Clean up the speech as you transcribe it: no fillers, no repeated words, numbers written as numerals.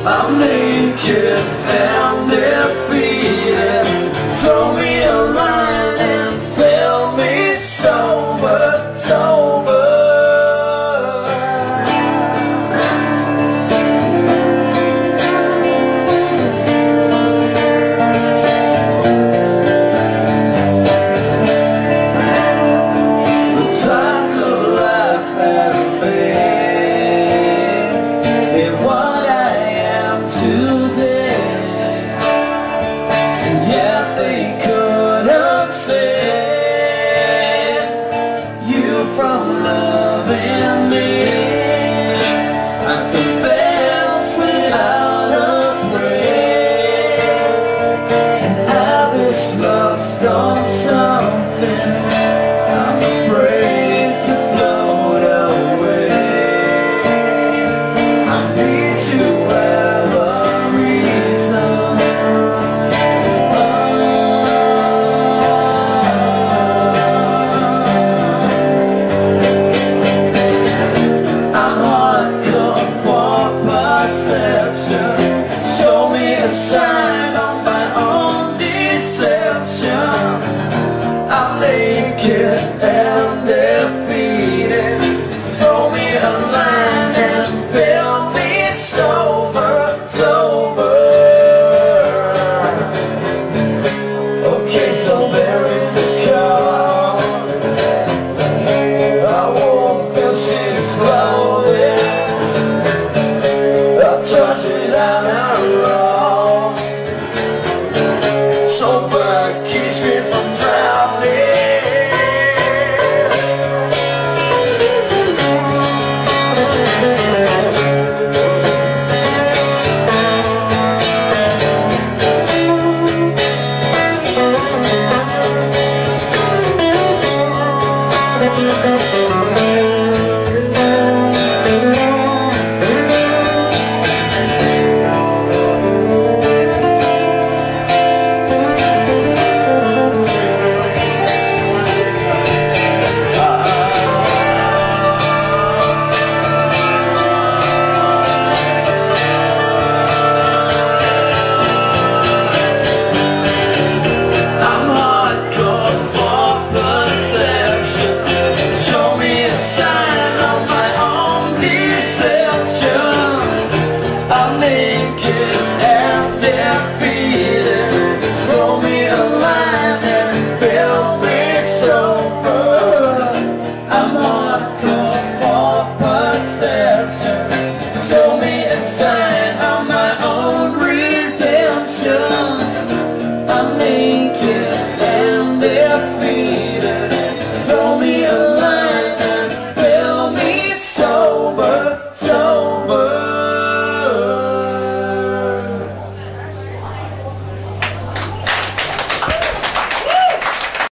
I'm naked and defeated. Throw me a line and fill me sober, sober. From loving me, I confess without a prayer, and I was lost on something. I'm afraid to float away. I need to have a reason. Show me a sign of my own deception. I'm naked and defeated. Throw me a line and fill me sober, sober. Okay, so there is a car. I won't feel sheep's clothing. I touch it.